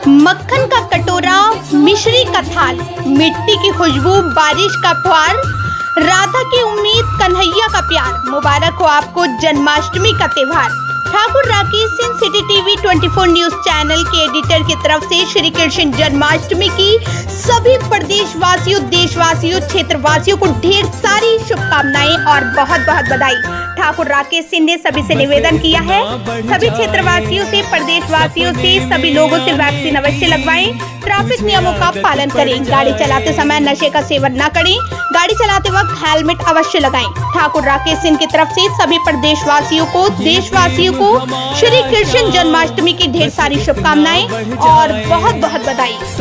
मक्खन का कटोरा, मिश्री का थाल, मिट्टी की खुशबू, बारिश का फुहार, राधा की उम्मीद, कन्हैया का प्यार। मुबारक हो आपको जन्माष्टमी का त्योहार। Thakur Rakesh Singh, city TV 24 news channel के एडिटर की तरफ से श्री कृष्ण जन्माष्टमी की सभी प्रदेशवासियों, देशवासियों, क्षेत्रवासियों को ढेर सारी शुभकामनाएं और बहुत बहुत बधाई। ठाकुर राकेश सिंह ने सभी से निवेदन किया है, सभी क्षेत्रवासियों से, प्रदेशवासियों से, सभी लोगों से वैक्सीन अवश्य लगवाएं, ट्रैफिक नियमों का पालन करें, गाड़ी चलाते समय नशे का सेवन न करें, गाड़ी चलाते वक्त हेलमेट अवश्य लगाएं। ठाकुर राकेश सिंह की तरफ से सभी प्रदेशवासियों को, देशवासियों को श्री कृष्ण जन्माष्टमी की ढेर सारी शुभकामनाएं और बहुत बहुत बधाई।